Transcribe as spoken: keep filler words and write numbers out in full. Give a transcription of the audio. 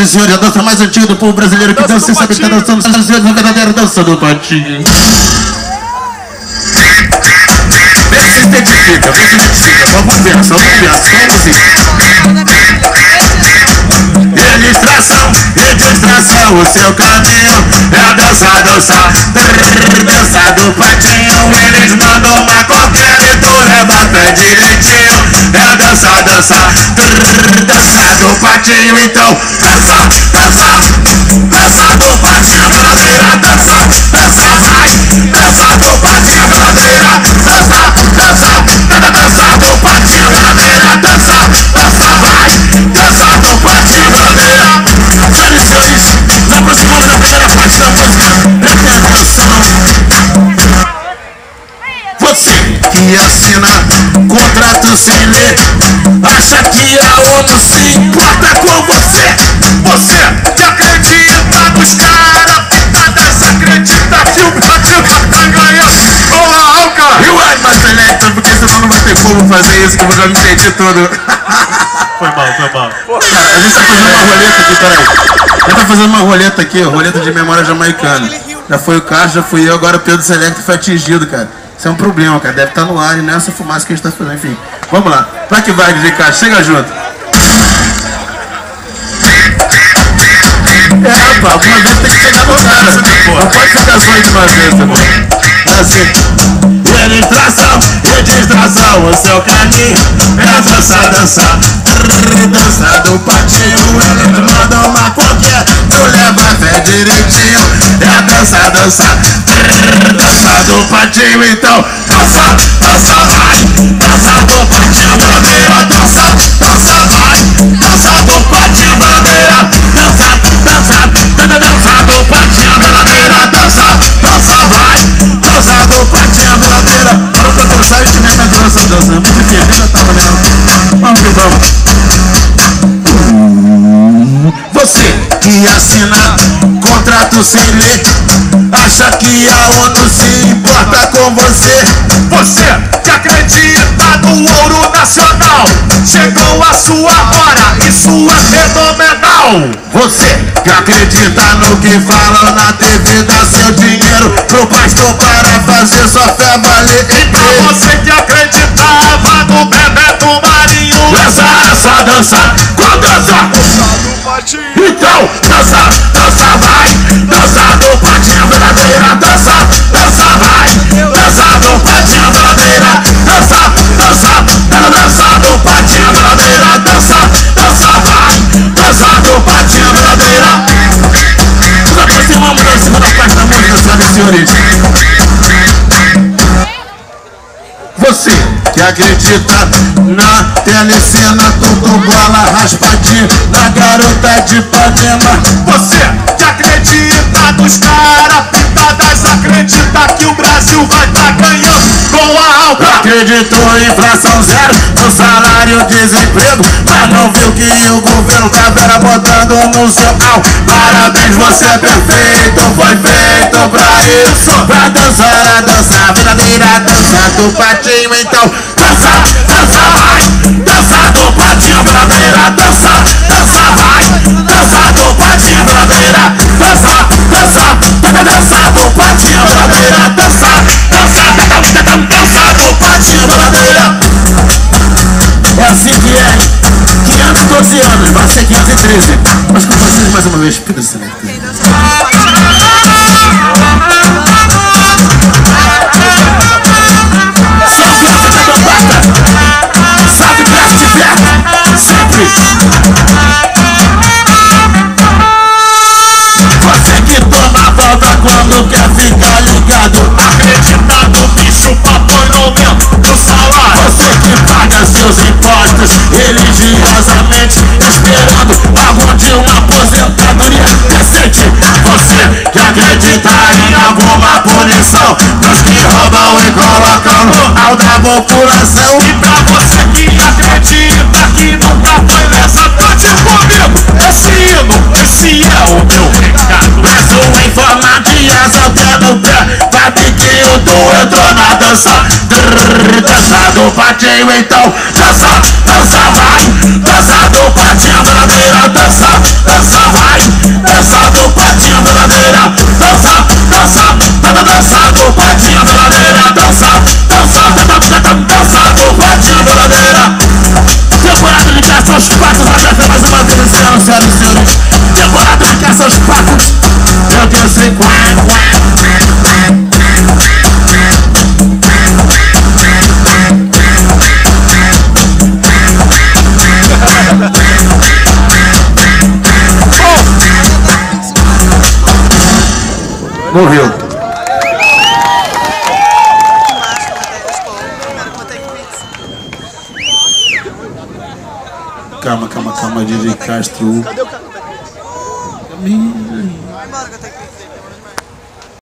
e senhores, a dança mais antiga do povo brasileiro que dança, você sabe que tá dançando, senhoras e senhores, a verdadeira dança do patinho. Vê se identifica, vê se identifica, vamos ver, só vamos ver, só música. Ilustração e distração, o seu caminho é a dança, dança, dança do patinho. Eles mandam uma qualquer e tu leva pé direitinho. É a dança, dança, dança do patinho. Então, dança, dança, dança do patinho, verdadeira dança, dança, vai, dança do patinho, verdadeira dança, dança, dança do patinho, verdadeira dança, dança, vai, dança do patinho, verdadeira. Senhoras e senhores, nos aproximamos da primeira parte da música. Prestem atenção. Você que assina contrato sem ler, acha que a ONU se importa com você? Você que acredita nos caras pitadas, acredita que o Brasil vai ganhar? Olá, cara! E o ai, mas Selecta, porque senão não vai ter como fazer isso, que eu já me entendi todo. Foi mal, foi mal. Cara, a gente tá fazendo uma roleta aqui, peraí. A gente tá fazendo uma roleta aqui, roleta de memória jamaicana. Já foi o Carlos, já fui eu, agora o Pedro Selecta foi atingido, cara. Isso é um problema, cara. Deve estar no ar e não é essa fumaça que a gente tá fazendo. Enfim, vamos lá. Pra que vai, D J Carlos? Chega junto. É, pá, alguma vez tem que chegar no cara. Não pode ficar só de uma vez, tá bom? É assim. Ilustração e distração, o seu caminho é a dança, dança, dança do patinho. Eles mandam uma qualquer, tu leva fé direitinho. É a dança, dança, dança do patinho. Então, dança, dança, vai, dança do patinho, verdadeira dança, dança, vai, dança do patinho, verdadeira dança, dança, dança do patinho, verdadeira dança, dança, vai, dança do patinho, verdadeira. Para pra dançar e te mete a dança, dança. Muito difícil, já tá valendo. Vamos que vamos. Você que assina contrato sem ler, acha que a ONU se importa com você? Você que acredita no ouro nacional, chegou a sua hora, isso é fenomenal. Você que acredita no que falam na T V, dá seu dinheiro pro pastor para fazer sua fé valer. Então você que acreditava no Bebeto Marinho, essa é essa dança, qual dança? Então, dança, dança, vai, dança do patinho, verdadeira dança, dança, vai, dança do patinho, verdadeira dança, dança, dança do patinho, verdadeira dança, dança, vai, dança do patinho, verdadeira. Nos aproximamos da segunda parte da música, senhoras e senhores. Você que acredita na telecena, tudo bola raspadinho, na garota de Ipanema. Você que acredita nos caras pitadas, acredita que o Brasil vai tá ganhando com a alta. Acreditou em inflação zero, no salário desemprego, mas não viu que o governo tá vera botando no seu pau. Parabéns, você é perfeito, foi feito pra isso, pra dançar a dança, verdadeira dança do patinho. Então, dança, dança, vai, dança do patinho, verdadeira dança, dança, vai, dança do patinho, verdadeira dança, dança, dança do patinho, verdadeira dança, dança, dança do patinho, verdadeira. É assim que é, quinhentos e doze anos, vai ser quinhentos e treze. Mas com vocês mais uma vez, Pedro Selecta. Sabe pra te ver, sempre. Você que toma volta quando quer ficar ligado, acredita no bicho, papai não aumenta do salário. Você que paga seus impostos religiosamente, esperando algum dia uma aposentadoria decente. Você que acredita em alguma punição dos que roubam e colocam no alto da população. E pra você que acredita que nunca foi nessa noite comigo, esse hino, esse é o meu recado. És um informatias ao pé do pé, Fabiquinho, tu entrou na dança, dança do patinho. Então, dança, dança, vai, dança do patinho, verdadeira dança, dança, vai. Morreu. Calma, calma, calma, D J Castro. Cadê o cara? Vai embora que eu tenho que